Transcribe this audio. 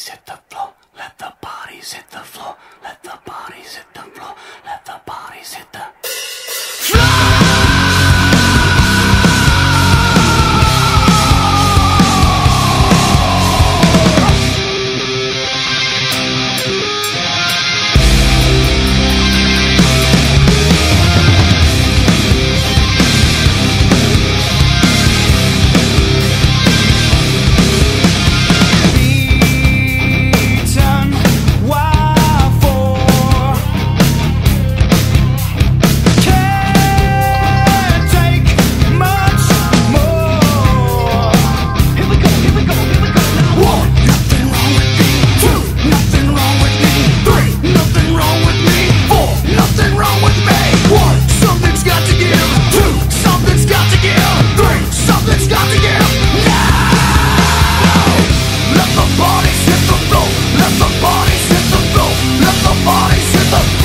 bodies hit the floor. Let the bodies hit the floor. Let the bodies hit the floor. Let the bodies hit the floor. Let the bodies hit the floor. Let the bodies hit the